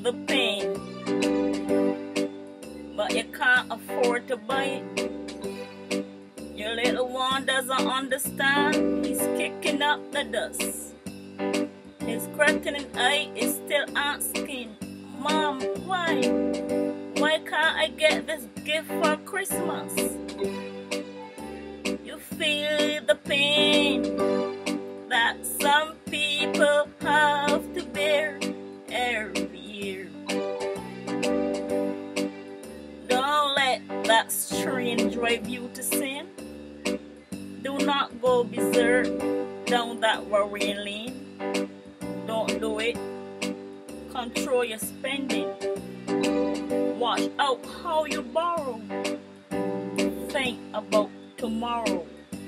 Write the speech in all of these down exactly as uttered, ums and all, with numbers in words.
the pain, but you can't afford to buy it. Your little one doesn't understand. He's kicking up the dust. His threatening eye is still asking, Mom, why? Why can't I get this gift for Christmas? You feel the pain that some people have to bear every year. Don't let that strain drive you to sin. Do not go berserk down that worrying lane. Don't do it. Control your spending. Watch out how you borrow. Think about tomorrow.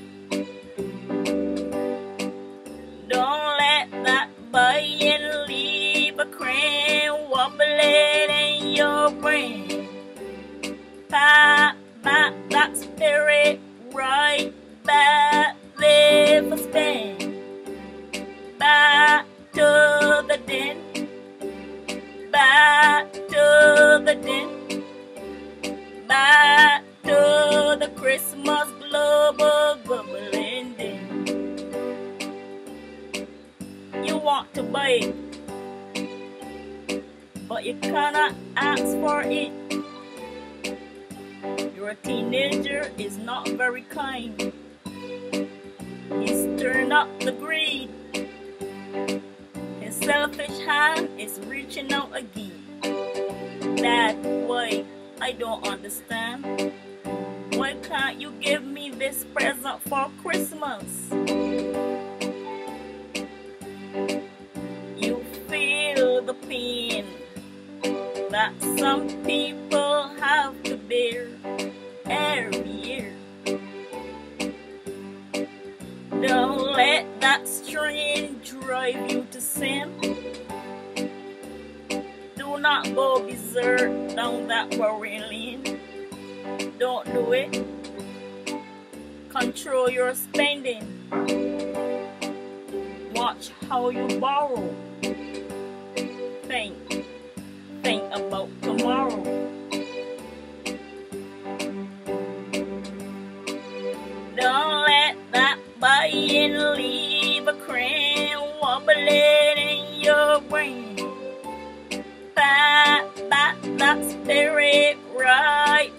Don't let that buy-in leave a crane wobbling in your brain. Pack back that spirit right back there for spend. Back to the den. Back to the den. Back to the Christmas global bubbling den. You want to buy it, but you cannot ask for it. Your teenager is not very kind. He's stirring up the greed. His selfish hand is reaching out again. Dad, why? I don't understand. Why can't you give me this present for Christmas? You feel the pain that some people have to bear every year. Don't let that strain drive you to sin. Do not go berserk down that worrying lane. Don't do it. Control your spending. Watch how you borrow. Think. Think about tomorrow. Don't let that buy-in leave a crane wobbling in your brain. Back, back that spirit right